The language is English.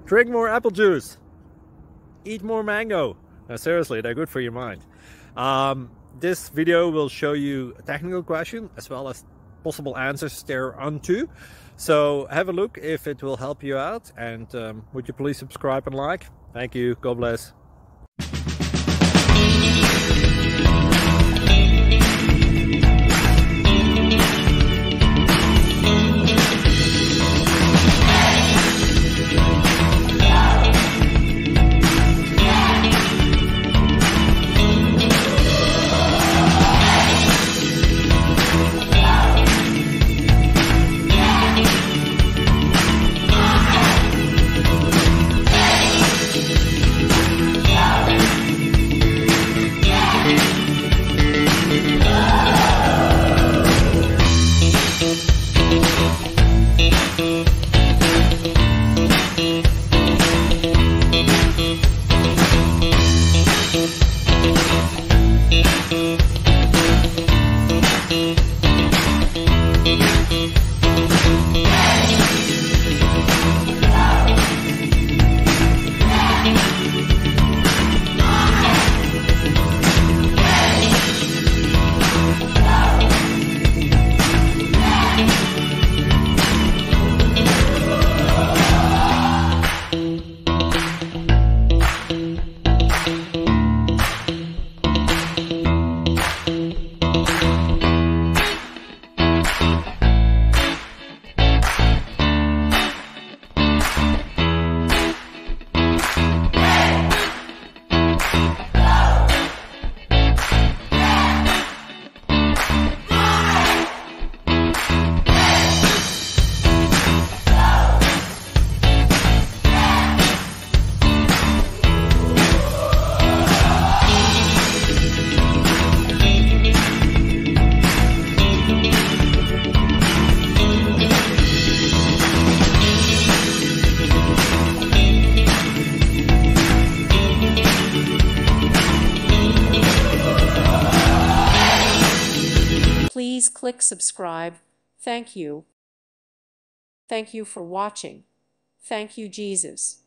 Drink more apple juice. Eat more mango. Now, seriously, they're good for your mind. This video will show you a technical question as well as possible answers thereunto. So have a look if it will help you out, and would you please subscribe and like? Thank you. God bless. Please click subscribe. Thank you. Thank you for watching. Thank you, Jesus.